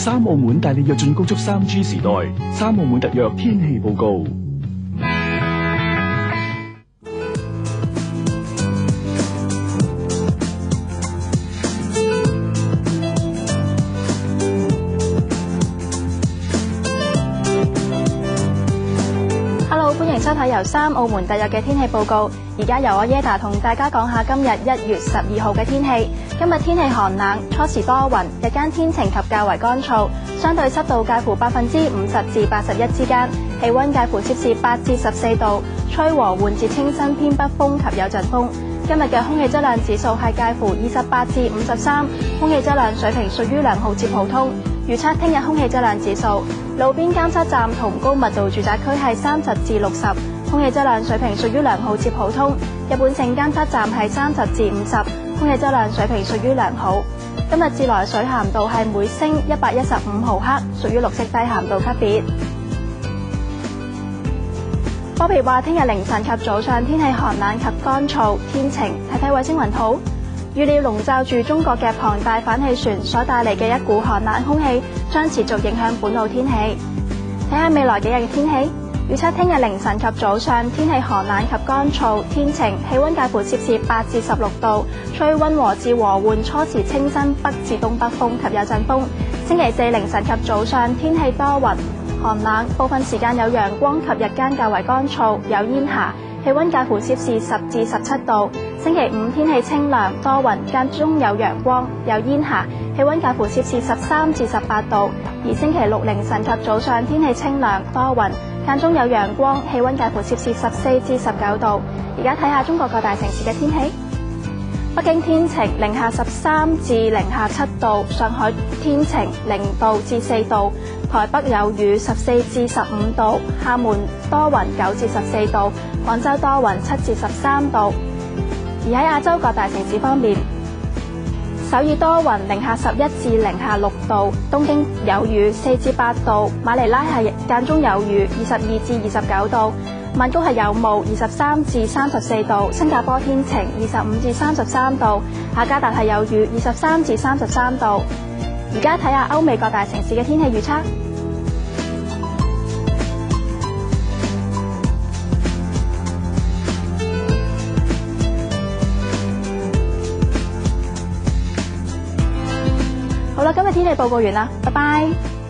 三澳門帶你躍進高速 3G 時代，三澳門特約天氣報告。 歡迎收睇由三澳門特約嘅天氣報告。而家由我耶達同大家講下今日1月12號嘅天氣。今日天氣寒冷，初時多雲，日間天晴及較為乾燥，相對濕度介乎50%至81%之間，氣溫介乎攝氏8至14度，吹和緩至清新偏北風及有陣風。今日嘅空氣質量指數係介乎28至53，空氣質量水平屬於良好至普通。預測聽日空氣質量指數，路邊監測站同高密度住宅區係30至60，空氣質量水平屬於良好至普通。一般性監測站係30至50，空氣質量水平屬於良好。今日至來水鹹度係每升115毫克，屬於綠色低鹹度級別。科比話聽日凌晨及早上天氣寒冷及乾燥，天晴。睇睇衛星雲圖，預料籠罩住中國嘅龐大反氣旋所帶嚟嘅一股寒冷空氣將持續影響本澳天氣。睇下未來幾日嘅天氣，預測聽日凌晨及早上天氣寒冷及乾燥，天晴，氣溫介乎攝氏8至16度，吹溫和至和緩初時清新北至東北風及有陣風。星期四凌晨及早上天氣多雲寒冷，部分時間有陽光及日間較為乾燥，有煙霞，氣溫介乎攝氏10至17度。星期五天氣清涼多雲，間中有陽光，有煙霞，氣溫介乎攝氏13至18度。而星期六凌晨及早上天氣清涼多雲，間中有陽光，氣溫介乎攝氏14至19度。而家睇下中國各大城市嘅天氣。北京天晴，零下13至零下7度；上海天晴，0度至4度；台北有雨，14至15度；廈門多雲，9至14度；廣州多雲，7至13度。而喺亞洲各大城市方面，首爾多雲，零下11至零下6度；東京有雨，4至8度；馬尼拉係間中有雨，22至29度；曼谷係有霧，23至34度；新加坡天晴，25至33度；雅加達係有雨，23至33度。而家睇下歐美各大城市嘅天氣預測。好啦，今日天氣報告完啦，拜拜。